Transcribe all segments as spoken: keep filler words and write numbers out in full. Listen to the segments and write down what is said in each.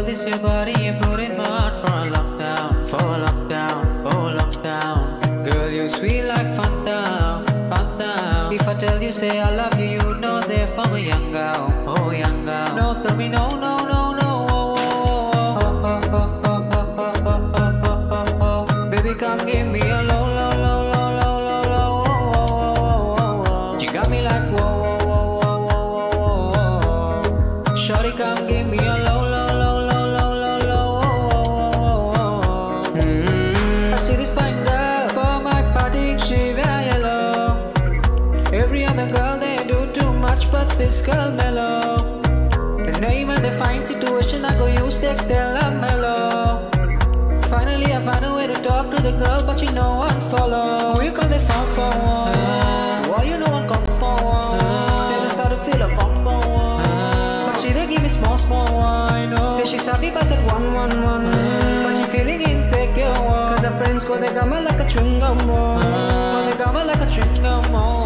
this your body, you put in my heart for a lockdown, for a lockdown, oh lockdown. Girl, you sweet like Fanta, Fanta. If I tell you say I love you, you know they're from a young girl, oh young girl. No, tell me no, no, no, no. Oh, oh, oh, oh, oh, oh, oh, oh, oh, oh, oh. Baby, come give me a low, low, low, low, low, low, low. Oh, oh, oh, oh, oh. You got me like whoa, whoa, whoa, whoa, whoa, whoa, whoa. Shorty, come give me a low, low, low, low, low, low, low. Oh, oh, oh, oh. Mm-hmm. I see this fine girl for my party, she wear yellow. Every other girl they do too much, but this girl mellow. The name and the fine situation I go use, take tell I'm mellow. Finally I find a way to talk to the girl, but you know one follow. Who you call the phone for one? Uh, Why you know one come for one? Uh, then I start to feel a bump on one. Uh, but she they give me small small wine. Oh. Say she's happy but said one one one. Uh, but she feeling insecure. Cause her friends go they got me like a chewing gum. Uh, go they got me like a chewing gum. Oh.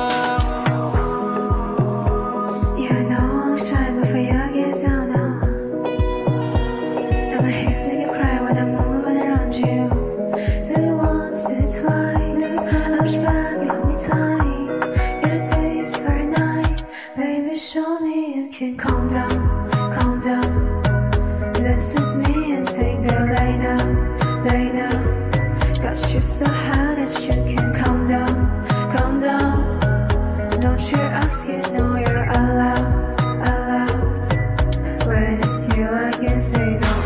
Make you cry when I move around you. Do it once, do it twice. I push back, you hold me tight. Get a taste for a night. Baby, show me you can calm down, calm down. Dance with me and take the lay now, lay now. Got you so high that you can calm down, calm down. Don't you ask, you know you're allowed, allowed. When it's you, I can say no.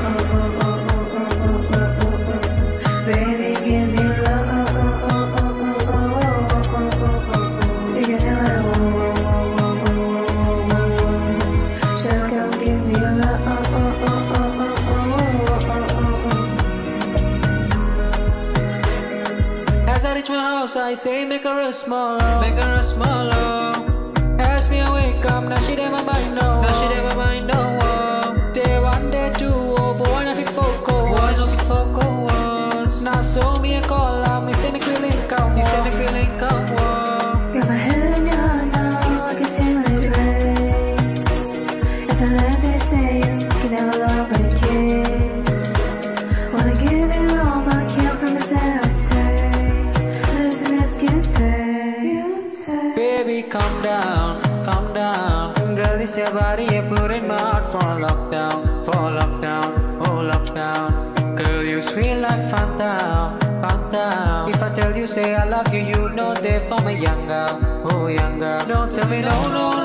I say make her a smaller, make her a smaller. Ask me I wake up, now she never mind no, now she never mind no. Oh. Day one, day two, over one of it focus, one of it focus. Now so me a call up, me say me we link up, me say me we link up. Got my head in your hand now, I can feel it race. If I learn to say you can never love again. Wanna give it all, but can't promise that I'll stay. Risk you take, you take. Baby, calm down, calm down. Girl, this your body, you put in my heart for a lockdown, for a lockdown, oh lockdown. Girl, you sweet like Fanta, Fanta. If I tell you say I love you, you know they're from a young girl, oh young girl. Don't tell me no, no,